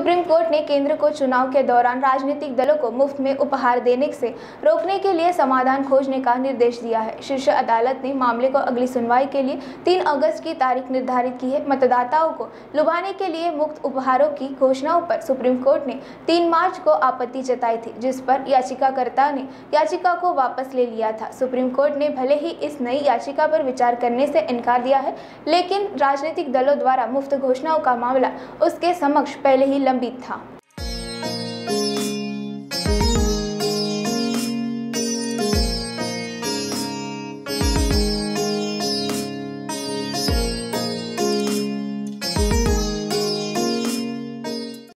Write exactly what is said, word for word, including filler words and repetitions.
Supreme court ने केंद्र को चुनाव के दौरान राजनीतिक दलों को मुफ्त में उपहार देने से रोकने के लिए समाधान खोजने का निर्देश दिया है। शीर्ष अदालत ने मामले को अगली सुनवाई के लिए तीन अगस्त की तारीख निर्धारित की है। मतदाताओं को लुभाने के लिए मुफ्त उपहारों की घोषणाओं पर सुप्रीम कोर्ट ने तीन मार्च को आपत्ति जताई थी, जिस पर याचिकाकर्ता ने याचिका को वापस ले लिया था। सुप्रीम कोर्ट ने भले ही इस नई याचिका पर विचार करने से इनकार दिया है, लेकिन राजनीतिक दलों द्वारा मुफ्त घोषणाओं का मामला उसके समक्ष पहले ही लंबित था।